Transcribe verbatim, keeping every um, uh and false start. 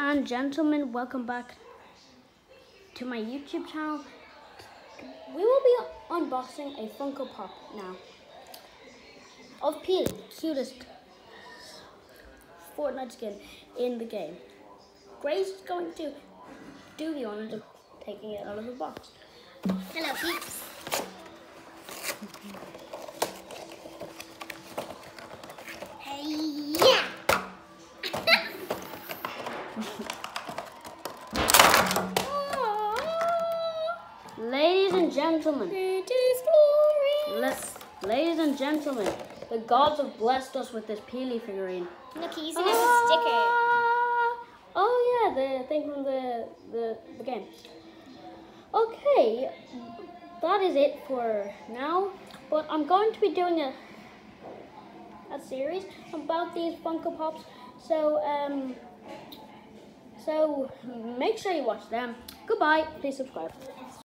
and gentlemen, welcome back to my YouTube channel. We will be unboxing a Funko Pop now of Peely, cutest Fortnite skin in the game. Grace is going to do the honors of taking it out of the box. Hello, peeps. Hey, yeah. Ladies and gentlemen, It is glorious. le ladies and gentlemen, the gods have blessed us with this Peely figurine. Look, he's using a sticker. Oh yeah, the thing from the, the, the game. Okay, that is it for now, but I'm going to be doing a, a series about these Funko Pops, so um, so make sure you watch them. Goodbye, please subscribe.